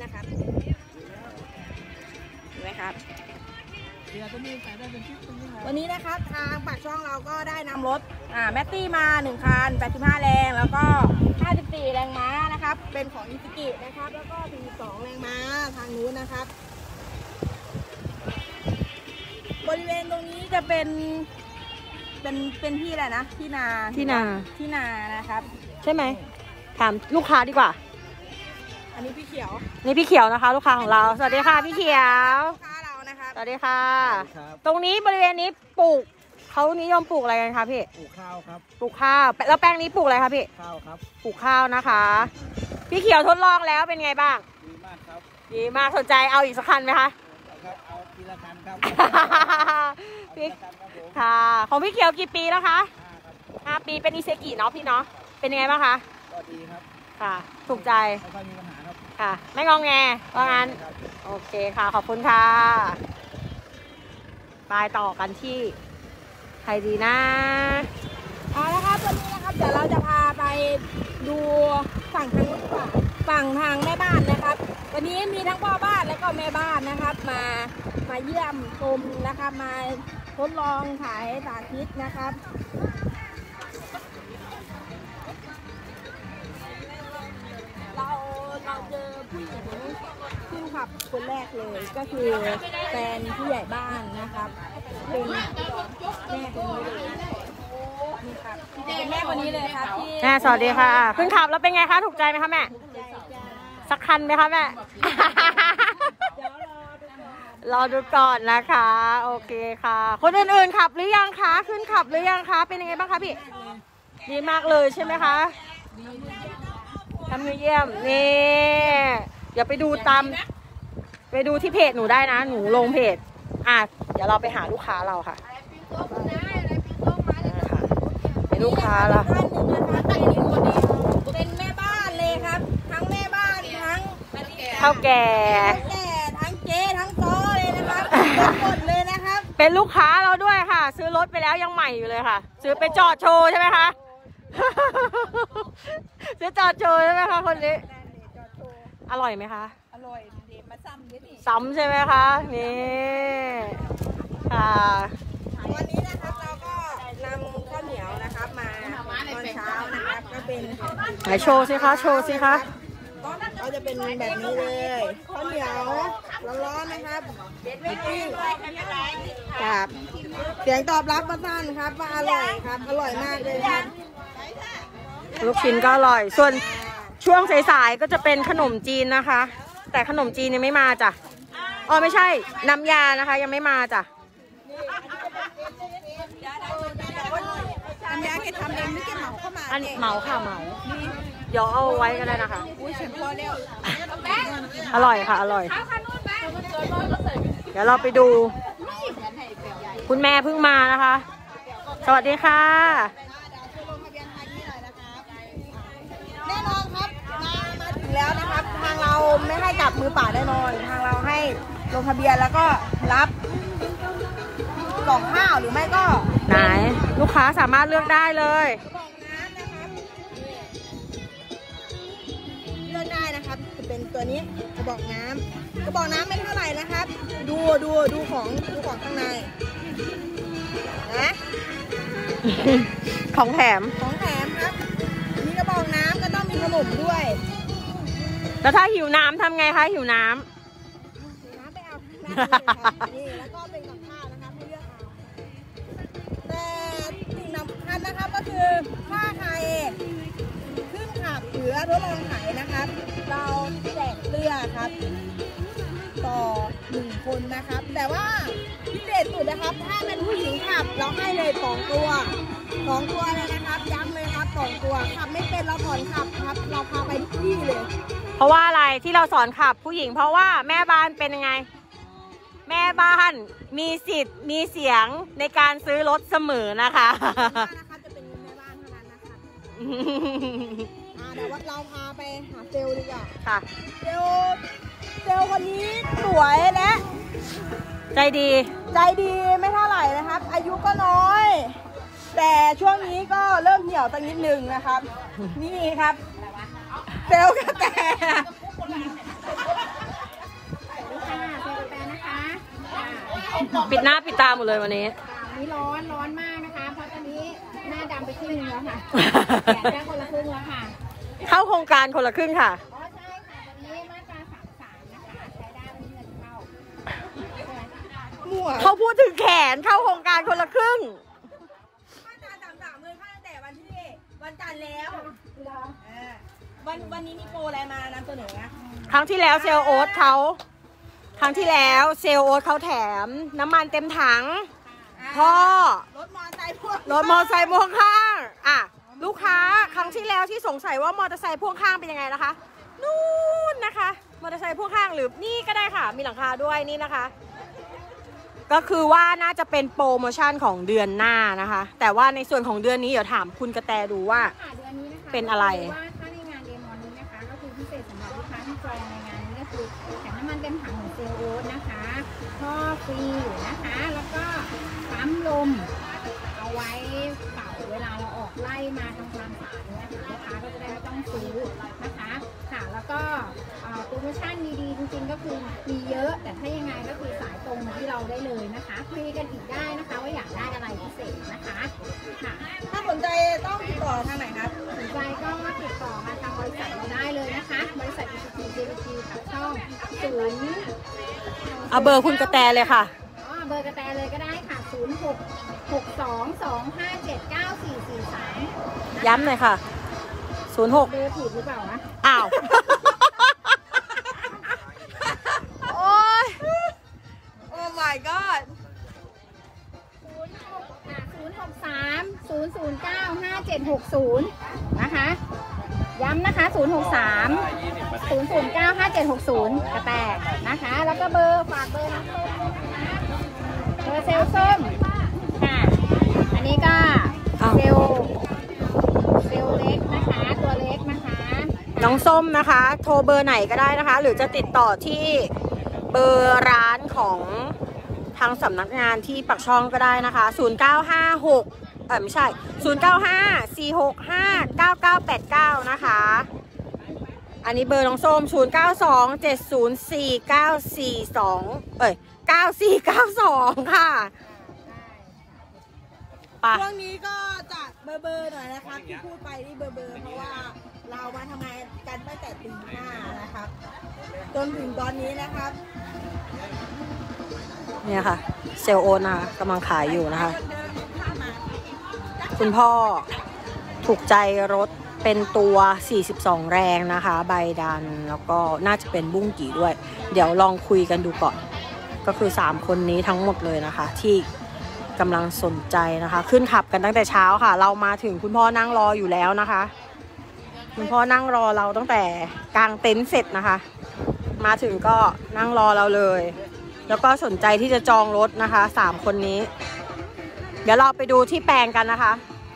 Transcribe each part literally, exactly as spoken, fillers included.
นะครับเห็นไหมครับวันนี้นะครับทางปากช่องเราก็ได้นำรถอ่าแมตตี้มาหนึ่งคันแปดสิบห้าแรงแล้วก็ห้าสิบสี่แรงม้านะครับเป็นของอิซุกินะครับแล้วก็สี่สิบสองแรงม้าทางนู้นนะครับบริเวณตรงนี้จะเป็นเป็นเป็นที่อะไรนะที่นาที่นาที่นานะครับใช่ไหมถามลูกค้าดีกว่าอันนี้พี่เขียวนี่พี่เขียวนะคะลูกค้าของเราสวัสดีค่ะพี่เขียวลูกค้าเรานะครับสวัสดีค่ะตรงนี้บริเวณนี้ปลูกเขานิยมปลูกอะไรกันคะพี่ปลูกข้าวครับปลูกข้าวแล้วแปลงนี้ปลูกอะไรคะพี่ข้าวครับปลูกข้าวนะคะพี่เขียวทดลองแล้วเป็นไงบ้างดีมากครับดีมากสนใจเอาอีกสักคันไหมคะครับเอาทีละคันครับพี่ค่ะของพี่เขียวกี่ปีแล้วคะห้าปีเป็นอิเซกิเนาะพี่เนาะเป็นยังไงบ้างคะก็ดีครับค่ะถูกใจไม่ค่อยมีปัญหาครับค่ะไม่งองแงว่างั้นโอเคค่ะขอบคุณค่ะไปต่อกันที่ใครดีนะเอาละครับวันนี้นะครับเดี๋ยวเราจะพาไปดูฝั่งทางนู้นก่อนฝั่งทางแม่บ้านนะครับวันนี้มีทั้งพ่อบ้านและก็แม่บ้านนะครับมามาเยี่ยมชมนะครับมาทดลองขายสาธิตนะครับเราเราเจอผู้หญิงขึ้นขับคนแรกเลยก็คือแฟนผู้ใหญ่บ้านนะครับเป็นแม่คนนี้เลยนี่ครับเป็นแม่คนนี้เลยครับที่แม่สวัสดีค่ะขึ้นขับแล้วเป็นไงคะถูกใจไหมคะแม่สักคันไหมคะแม่รอดูก่อนนะคะโอเคค่ะคนอื่นๆขับหรือยังคะขึ้นขับหรือยังคะเป็นยังไงบ้างคะพี่ดีมากเลยใช่ไหมคะทำเยี่ยมนี่เดี๋ยวไปดูตามไปดูที่เพจหนูได้นะหนูลงเพจอ่ะเดี๋ยวเราไปหาลูกค้าเราค่ะเป็นลูกค้าเราเป็นแม่บ้านเลยครับทั้งแม่บ้านทั้งเท่าแก่ทั้งเจ๊ทั้งโตเลยนะครับหมดเลยนะครับเป็นลูกค้าเราด้วยค่ะซื้อรถไปแล้วยังใหม่อยู่เลยค่ะซื้อไปจอดโชว์ใช่ไหมคะซื้อจอดโชว์ใช่ไหมคะคนนี้อร่อยไหมคะอร่อยเดี๋ยวมาซ้ำเดี๋ยวนี้ซ้ำใช่ไหมคะนี่ค่ะวันนี้นะครับเราก็นำข้าวเหนียวนะครับมาตอนเช้านะครับก็เป็นไหนโชว์สิคะโชว์สิคะก็จะเป็นแบบนี้เลยข้าวเหนียวร้อนๆนะครับปิ้งครับเสียงตอบรับมาสั้นครับว่าอร่อยครับอร่อยมากเลยครับลูกชิ้นก็อร่อยส่วนช่วงสายๆก็จะเป็นขนมจีนนะคะแต่ขนมจีนยังไม่มาจ้ะอ๋อไม่ใช่น้ำยานะคะยังไม่มาจ้ะน้ำยาแกทำเองไม่แกเหมาเข้ามาอันเหมาค่ะเหมาเดี๋ยวเอาไว้ก็ได้นะคะอุ้ยเสร็จพอแล้วอร่อยค่ะอร่อยเดี๋ยวเราไปดูคุณแม่เพิ่งมานะคะสวัสดีค่ะแน่นอนครับมามาถึงแล้วนะครับทางเราไม่ให้กลับมือเปล่าแน่นอนทางเราให้ลงทะเบียนแล้วก็รับกล่องข้าวหรือไม่ก็ไหนลูกค้าสามารถเลือกได้เลยเลือกได้นะครับจะเป็นตัวนี้กระบอกน้ำกระบอกน้ำไม่เท่าไหร่นะครับดูดูดูของดูของข้างในนะของแถมของแถมครับมีกระบอกน้ำก็ต้องมีขนมด้วยแล้วถ้าหิวน้ำทำไงคะหิวน้ำน้ำไปเอานี่แล้วก็เป็นกับข้าวนะครับให้เลือกเอาแต่สิ่งสำคัญนะครับก็คือถ้าใครขึ้นขับหรือทดลองขายนะครับเราแจกเสื้อครับต่อหนึ่งคนนะครับแต่ว่าพิเศษสุดนะครับถ้าเป็นผู้หญิงขับเราให้เลยสองตัวสองตัวเลยนะครับย้ำเลยครับสองตัวขับไม่เป็นเราสอนขับครับเราพาไปทุกที่เลยเพราะว่าอะไรที่เราสอนขับผู้หญิงเพราะว่าแม่บ้านเป็นยังไงแม่บ้านมีสิทธิ์มีเสียงในการซื้อรถเสมอนะคะนะคะจะเป็นแม่บ้านเท่านั้นนะคะเดี๋ยวว่าเราพาไปหาเซลล์ดีกว่าค่ะเซลล์เซลล์คนนี้สวยและใจดีใจดีไม่เท่าไหร่นะครับอายุก็น้อยแต่ช่วงนี้ก็เริ่มเหี่ยวตั้งนิดนึงนะครับนี่ครับเซลล์กระแตปิดหน้าปิดตาหมดเลยวันนี้วันนี้ร้อนร้อนมากนะคะ เพราะตอนนี้หน้าดำไปครึ่งนึงแล้วค่ะแขนได้คนละครึ่งแล้วค่ะเข้าโครงการคนละครึ่งค่ะอ๋อใช่ค่ะวันนี้มาตราสามสามนะคะใช้ได้ไม่มีเงินเข้ามั่วเขาพูดถึงแขนเข้าโครงการคนละครึ่งมาตราสามสามเงินเข้าตั้งแต่วันที่วันจันทร์แล้วเออวันวันนี้มีโปรอะไรมานำเสนอนะครั้งที่แล้วเซลล์โอ๊ตเขาครั้งที่แล้วเซลล์โอ๊ตเขาแถมน้ำมันเต็มถังพ่อรถมอเตอร์ไซค์พ่วงรถมอเตอร์ไซค์พ่วงข้างอ่ะลูกค้าครั้งที่แล้วที่สงสัยว่ามอเตอร์ไซค์พ่วงข้างเป็นยังไงนะคะนู่นนะคะมอเตอร์ไซค์พ่วงข้างหรือนี่ก็ได้ค่ะมีหลังคาด้วยนี่นะคะ ก็คือว่าน่าจะเป็นโปรโมชั่นของเดือนหน้านะคะ แต่ว่าในส่วนของเดือนนี้เดี๋ยวถามคุณกระแตดูว่าค่ะเดือนนี้นะคะเป็นอะไรว่าถ้าในงานเดมอนนี้นะคะก็คือพิเศษสำหรับลูกค้าที่จองในงานนี้ก็คือแถมน้ำมันเต็มถังของเซลล์โอ๊ตนะคะท่อฟรีนะคะ แล้วก็ปั๊มลมเอาไว้เป่าเวลาเราออกไล่มาทำความสะอาดเนี่ยนะคะลูกค้าก็จะได้ไม่ต้องซื้อนะคะค่ะแล้วก็เอ่อโปรโมชั่นดีๆจริงๆก็คือมีเยอะแต่ถ้ายังไงก็คือสายตรงมาที่เราได้เลยนะคะคุยกันอีกได้นะคะว่าอยากได้อะไรพิเศษนะคะค่ะถ้าสนใจต้องติดต่อทางไหนคะสนใจก็ติดต่อมาทางบริษัทเราได้เลยนะคะบริษัท อี ซี ที เจ พี ที กับช่องศูนย์เอาเบอร์คุณกระแตเลยค่ะอ๋อเบอร์กระแตเลยก็ได้ค่ะศูนย์หก หกสอง สองห้าเจ็ด เก้าสี่สี่สามย้ำหน่อยค่ะศูนย์หกเบอร์ผิดหรือเปล่านะอ้าว โอ้ยโอ้ my god ศูนย์หกสาม ศูนย์ ศูนย์ เก้า ห้า เจ็ด หก ศูนย์นะคะ ย้ำนะคะ ศูนย์ หก สาม ศูนย์ ศูนย์ เก้า ห้า เจ็ด หก ศูนย์ กระแตนะคะ แล้วก็เบอร์ฝากเบอร์น้ำส้มนะคะเบอร์เซลล์ส้มค่ะ อันนี้ก็เซลล์เซลล์เล็กนะคะ ตัวเล็กนะคะน้องส้มนะคะ โทรเบอร์ไหนก็ได้นะคะ หรือจะติดต่อที่เบอร์ร้านของทางสำนักงานที่ปักช่องก็ได้นะคะ ศูนย์ เก้า ห้า หก เออไม่ใช่ ศูนย์ เก้า ห้า สี่ หก ห้า เก้า เก้า แปด เก้า นะคะ อันนี้เบอร์น้องส้ม ศูนย์ เก้า สอง เจ็ด ศูนย์ สี่ เก้า สี่ สอง เอ้ย เก้า สี่ เก้า สอง ค่ะไปช่วงนี้ก็จะเบอร์เบอร์หน่อยนะครับที่พูดไปนี่เบอร์เบอร์เพราะว่าเรามาทำงานกันตั้งแต่ตีห้านะครับจนถึงตอนนี้นะครับเนี่ยค่ะ เซลล์โอนนะคะกำลังขายอยู่นะคะ คุณพ่อถูกใจรถเป็นตัว สี่สิบสอง แรงนะคะ ใบดันแล้วก็น่าจะเป็นบุ้งกี่ด้วย เดี๋ยวลองคุยกันดูก่อน ก็คือ สาม คนนี้ทั้งหมดเลยนะคะ ที่กำลังสนใจนะคะ ขึ้นขับกันตั้งแต่เช้าค่ะ เรามาถึงคุณพ่อนั่งรออยู่แล้วนะคะ คุณพ่อนั่งรอเราตั้งแต่กลางเต็นท์เสร็จนะคะ มาถึงก็นั่งรอเราเลย แล้วก็สนใจที่จะจองรถนะคะ สาม คนนี้ เดี๋ยวเราไปดูที่แปลงกันนะคะ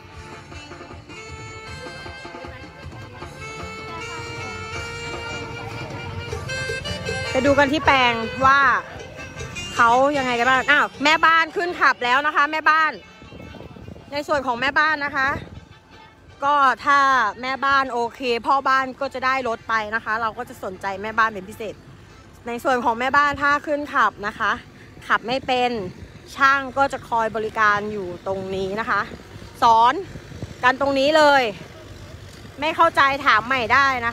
ไปดูกันที่แปลงว่าเขายังไงกันบ้าง อ้าวแม่บ้านขึ้นขับแล้วนะคะ แม่บ้าน ในส่วนของแม่บ้านนะคะ ก็ถ้าแม่บ้านโอเคพ่อบ้านก็จะได้รถไปนะคะ เราก็จะสนใจแม่บ้านเป็นพิเศษ ในส่วนของแม่บ้านถ้าขึ้นขับนะคะ ขับไม่เป็นช่างก็จะคอยบริการอยู่ตรงนี้นะคะ สอนกันตรงนี้เลย ไม่เข้าใจถามใหม่ได้นะคะ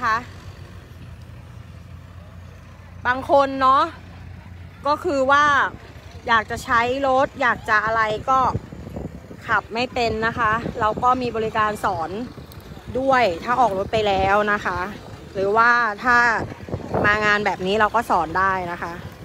บางคนเนาะก็คือว่าอยากจะใช้รถอยากจะอะไรก็ขับไม่เป็นนะคะ เราก็มีบริการสอนด้วยถ้าออกรถไปแล้วนะคะ หรือว่าถ้ามางานแบบนี้เราก็สอนได้นะคะ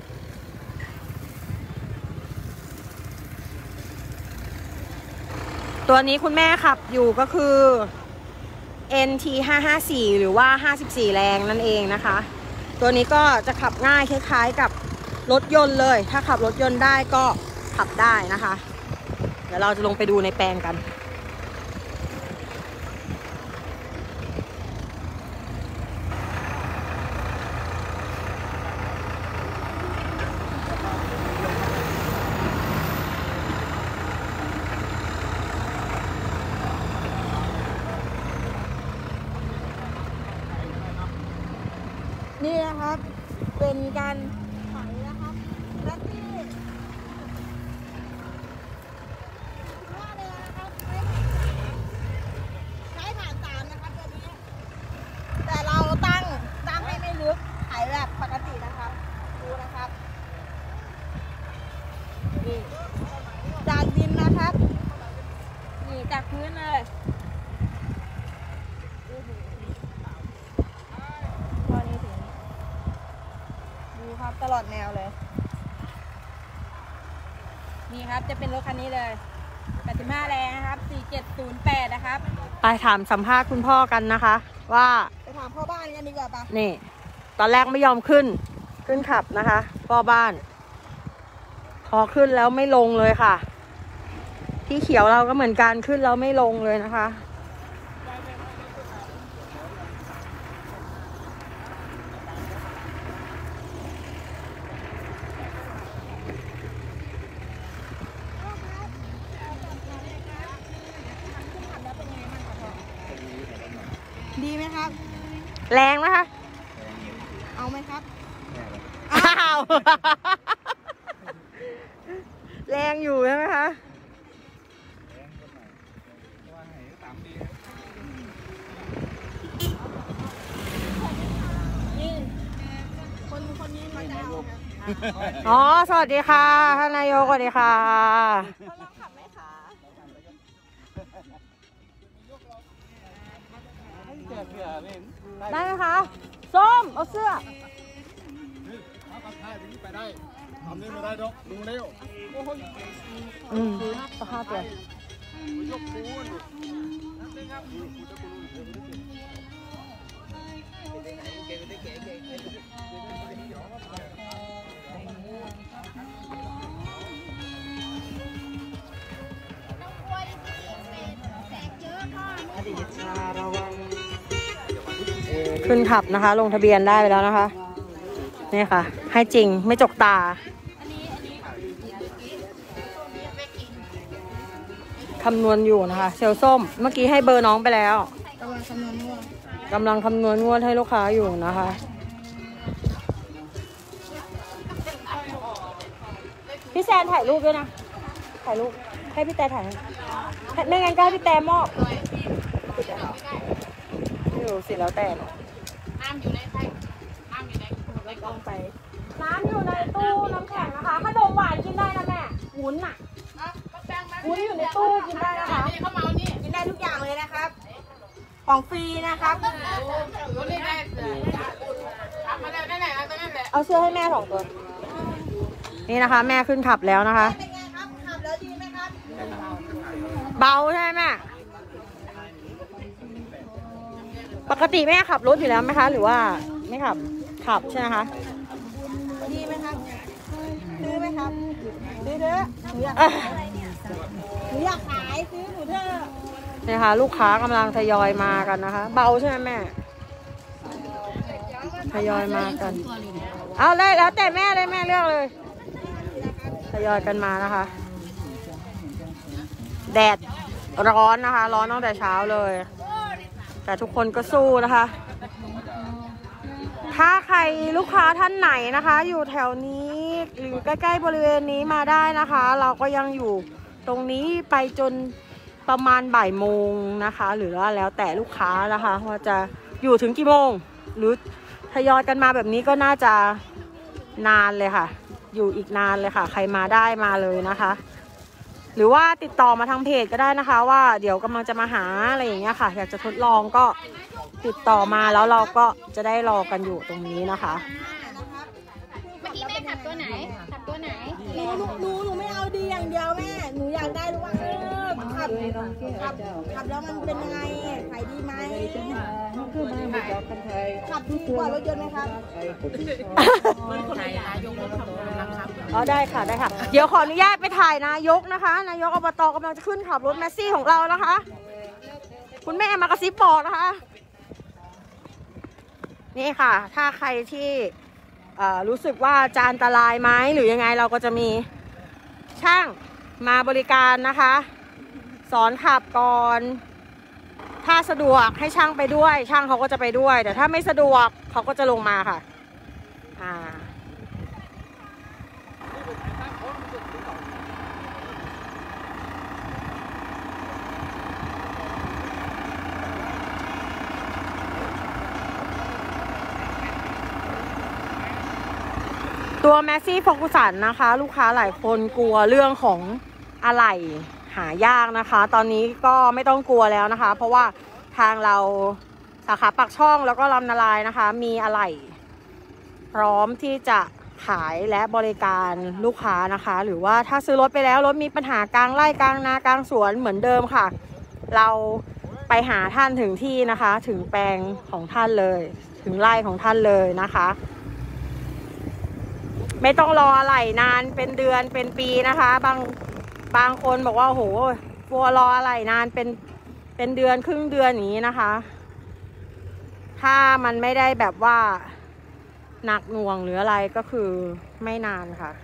ตัวนี้คุณแม่ขับอยู่ก็คือ เอ็น ที ห้าห้าสี่ หรือว่าห้าสิบสี่แรงนั่นเองนะคะ ตัวนี้ก็จะขับง่ายคล้ายๆกับรถยนต์เลยถ้าขับรถยนต์ได้ก็ขับได้นะคะ เดี๋ยวเราจะลงไปดูในแปลงกันนี่นะครับเป็นการถอยนะครับและที่นี่ครับจะเป็นรถคันนี้เลยแปดสิบห้าแรงนะครับสี่เจ็ดศูนย์แปดนะครับไปถามสัมภาษณ์คุณพ่อกันนะคะ ว่าไปถามพ่อบ้านกันดีกว่าปะนี่ ตอนแรกไม่ยอมขึ้น ขึ้นขับนะคะ พ่อบ้าน พอขึ้นแล้วไม่ลงเลยค่ะ ที่เขียวเราก็เหมือนกันขึ้นแล้วไม่ลงเลยนะคะดีไหมครับแรงนะคะเอาไหมครับอ้าว แรงอยู่ใช่ไหมคะนี่คนคนนี้มาจะเอาครับอ๋อ สวัสดีค่ะท่านนายกสวัสดีค่ะเขาลองขับไหมคะได้ไหมคะ ส้ม เอาเสื้อเอากระทายถึงไปได้ทำนี่ไม่ได้ดอกดูเร็วอืมสภาพเลยยกปูนขึ้นขับนะคะ ลงทะเบียนได้ไปแล้วนะคะ นี่ค่ะ ให้จริงไม่จกตา คำนวณอยู่นะคะ เซลลส้ม เมื่อกี้ให้เบอร์น้องไปแล้วกำลังคำนวณว่ากำลังคำนวณงวดให้ลูกค้าอยู่นะคะ พี่แซนถ่ายรูปด้วยนะ ถ่ายรูป ให้พี่แต่ถ่ายให้ไม่งั้นก็ให้พี่แต่มอบไม่รู้สิแล้วแต่เนอะน้ำอยู่ในไทยน้ำอยู่ในในกองไปน้ำอยู่ในตู้น้ำแข็งนะคะ ขนมหวานกินได้นะแม่วุ้นอ่ะวุ้นอยู่ในตู้กินได้นะคะเขาเมานี่กินได้ทุกอย่างเลยนะครับ ของฟรีนะครับเอาเสื้อให้แม่สองตัว นี่นะคะ แม่ขึ้นขับแล้วนะคะเป็นไงครับขับแล้วดีไหมครับเบาใช่ไหมแม่ ปกติแม่ขับรถอยู่แล้วไหมคะ หรือว่าไม่ขับ ขับใช่ไหมคะดีไหมครับซื้อไหมครับซื้อเถอะหนูอยากอ่ะขายหนูอยากขายซื้อหนูเถอะนี่ค่ะ ลูกค้ากำลังทยอยมากันนะคะ เบาใช่ไหมแม่ ทยอยมากัน เอาเลยแล้วแต่แม่เลยแม่เลือกเลย ทยอยกันมานะคะ แดดร้อนนะคะ ร้อนตั้งแต่เช้าเลย แต่ทุกคนก็สู้นะคะ ถ้าใครลูกค้าท่านไหนนะคะ อยู่แถวนี้หรือใกล้ๆบริเวณนี้มาได้นะคะ เราก็ยังอยู่ตรงนี้ไปจนประมาณบ่ายโมงนะคะ หรือว่าแล้วแต่ลูกค้านะคะว่าจะอยู่ถึงกี่โมง หรือทยอยกันมาแบบนี้ก็น่าจะนานเลยค่ะ อยู่อีกนานเลยค่ะ ใครมาได้มาเลยนะคะ หรือว่าติดต่อมาทางเพจก็ได้นะคะ ว่าเดี๋ยวกำลังจะมาหาอะไรอย่างเงี้ยค่ะ อยากจะทดลองก็ติดต่อมาแล้วเราก็จะได้รอกันอยู่ตรงนี้นะคะเมื่อกี้แม่ขับตัวไหน ขับตัวไหนหนูหนูหนูหนูไม่เอาดีอย่างเดียวแม่ หนูอยากได้รู้ว่าเออขับขับขับแล้วมันเป็นยังไงขายดีไหมขับดีกว่ารถยนต์ไหมครับอ๋อได้ค่ะได้ค่ะ เดี๋ยวขออนุญาตไปถ่ายนายกนะคะ นายกอบตกำลังจะขึ้นขับรถแมสซี่ของเรานะคะ คุณแม่มากระซิบบอกนะคะ นี่ค่ะ ถ้าใครที่เอ่อรู้สึกว่าจะอันตรายไหมหรือยังไงเราก็จะมีช่างมาบริการนะคะ สอนขับก่อน ถ้าสะดวกให้ช่างไปด้วย ช่างเขาก็จะไปด้วย แต่ถ้าไม่สะดวกเขาก็จะลงมาค่ะอ่า ตัวแมสซี่โฟกุสันนะคะ ลูกค้าหลายคนกลัวเรื่องของอะไหล่หายากนะคะ ตอนนี้ก็ไม่ต้องกลัวแล้วนะคะ เพราะว่าทางเราสาขาปากช่องแล้วก็ลำนาลายนะคะ มีอะไหล่พร้อมที่จะขายและบริการลูกค้านะคะ หรือว่าถ้าซื้อรถไปแล้วรถมีปัญหากลางไร่กลางนากลางสวนเหมือนเดิมค่ะ เราไปหาท่านถึงที่นะคะ ถึงแปลงของท่านเลยถึงไร่ของท่านเลยนะคะ ไม่ต้องรออะไรนานเป็นเดือนเป็นปีนะคะบางบางคนบอกว่าโอ้โหกลัวรออะไรนานเป็นเป็นเดือนครึ่งเดือนอย่างนี้นะคะ ถ้ามันไม่ได้แบบว่าหนักหน่วงหรืออะไรก็คือไม่นานค่ะ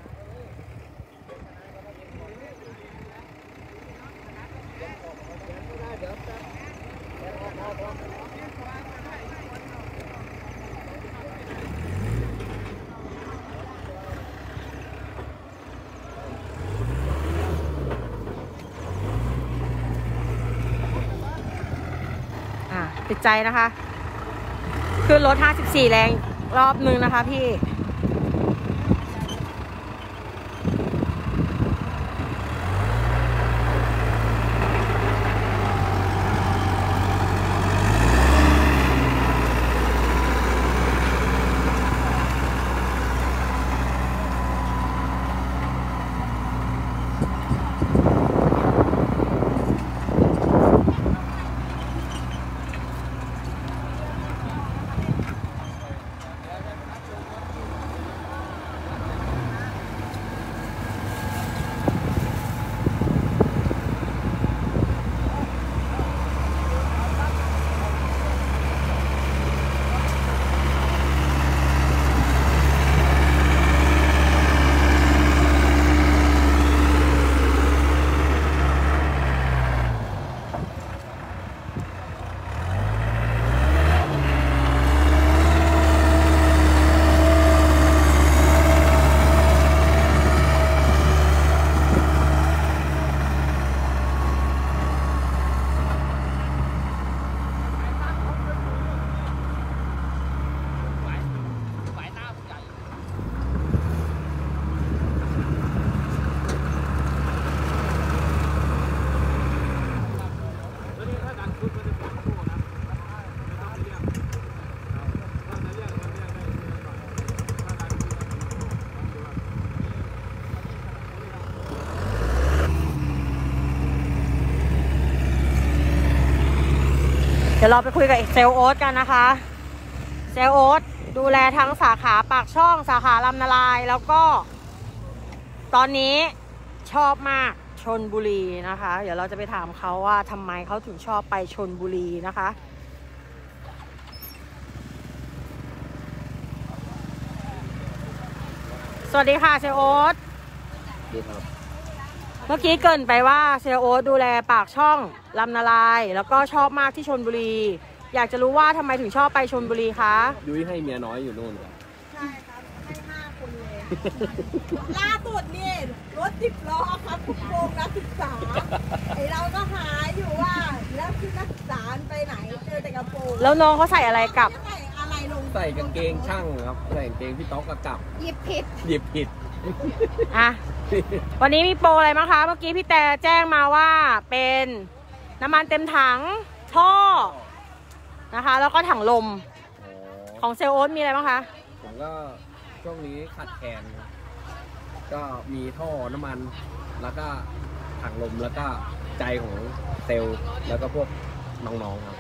อ่ะติดใจนะคะขึ้นรถห้าสิบสี่แรงรอบนึงนะคะพี่เดี๋ยวเราไปคุยกับเซลล์โอ๊ตกันนะคะเซลล์โอ๊ตดูแลทั้งสาขาปากช่องสาขาลำนาลายแล้วก็ตอนนี้ชอบมากชลบุรีนะคะเดี๋ยวเราจะไปถามเขาว่าทำไมเขาถึงชอบไปชลบุรีนะคะสวัสดีค่ะเซลล์โอ๊ตดีครับเมื่อกี้เกริ่นไปว่าเซลล์โอ๊ตดูแลปากช่องลำนาลายแล้วก็ชอบมากที่ชลบุรีอยากจะรู้ว่าทำไมถึงชอบไปชลบุรีคะยุ้ยให้เมียน้อยอยู่นู่นครับใช่ครับให้ห้าคนเลยล่าสุดนี่รถสิบล้อครับทุกโรงนักศึกษาไอเราก็หาอยู่ว่าแล้วคือนักศึกษาไปไหนเจอแต่กระโปรงแล้วน้องเขาใส่อะไรกลับใส่อะไรลงใส่กางเกงช่างครับใส่กางเกงพี่ต๊อกกลับหยิบผิดหยิบผิดอ่ะวันนี้มีโปรอะไรมั้งคะเมื่อกี้พี่แต่แจ้งมาว่าเป็นน้ำมันเต็มถังท่อนะคะแล้วก็ถังลมของเซลล์โอ๊ตมีอะไรบ้างคะผมก็ช่วงนี้ขาดแคลนก็มีท่อน้ำมันแล้วก็ถังลมแล้วก็ใจของเซลล์แล้วก็พวกน้องๆครับ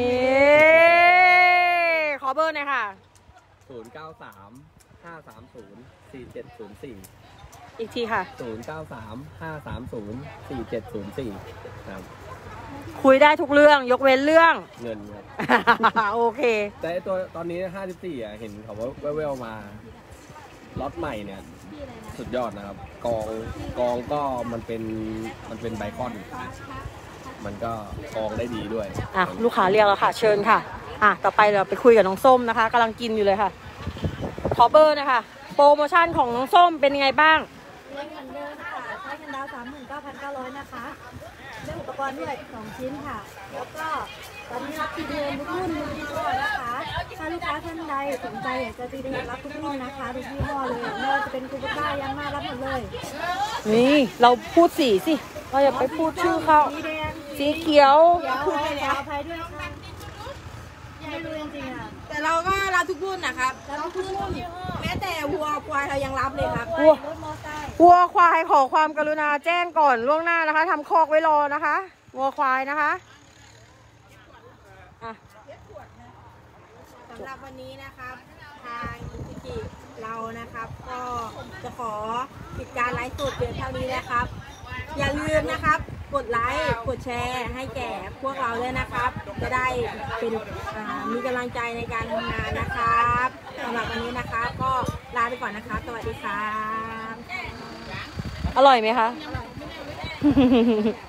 นี่ขอเบอร์หน่อยค่ะศูนย์ เก้า สาม ห้า สาม ศูนย์ สี่ เจ็ด ศูนย์ สี่อีกทีค่ะศูนย์ เก้า สาม ห้า สาม ศูนย์ สี่ เจ็ด ศูนย์ สี่ครับคุยได้ทุกเรื่องยกเว้นเรื่องเงินครับโอเคแต่ตัวตอนนี้ห้าสิบสี่อ่ะเห็นเขาว่าแววๆมาล็อตใหม่เนี่ยสุดยอดนะครับกองกองก็มันเป็นมันเป็นไบคอนมันก็กองได้ดีด้วยอ่ะลูกค้าเรียกแล้วค่ะเชิญค่ะอ่ะต่อไปเราไปคุยกับน้องส้มนะคะกำลังกินอยู่เลยค่ะขอเบอร์นะคะโปรโมชั่นของน้องส้มเป็นยังไงบ้างเงินเหมือนเดิมค่ะใช้เงินดาวสามหมื่นเก้าพันเก้าร้อยนะคะได้อุปกรณ์ด้วยสองชิ้นค่ะแล้วก็ตอนนี้รับตีเดือนทุกรุ่นทุกยี่ห้อนะคะถ้าลูกค้าท่านใดสนใจอยากจะตีเดือนรับทุกรุ่นนะคะทุกยี่ห้อเลยไม่ว่าจะเป็นคูปต้ายังมารับหมดเลยนี่เราพูดสีสิเราอย่าไปพูดชื่อเขาสีเขียวพูดไปแล้วอภัยด้วยค่ะไม่รู้จริงๆอ่ะแต่แต่เราก็รับทุกรุ่นนะครับรับทุกรุ่นแม้แต่วัวควายเรายังรับเลยครับวัววัวควายขอความกรุณาแจ้งก่อนล่วงหน้านะคะทำคอกไว้รอนะคะวัวควายนะคะอ่ะสำหรับวันนี้นะครับทางอิซุกิเรานะครับก็จะขอปิดการไลฟ์สดเพียงเท่านี้นะครับ อย่าลืมนะครับกดไลค์กดแชร์ให้แก่พวกเราด้วยนะครับ จะได้เป็นอ่ามีกำลังใจในการทำงานนะครับสำหรับวันนี้นะครับก็ลาไปก่อนนะครับสวัสดีครับอร่อยไหมคะ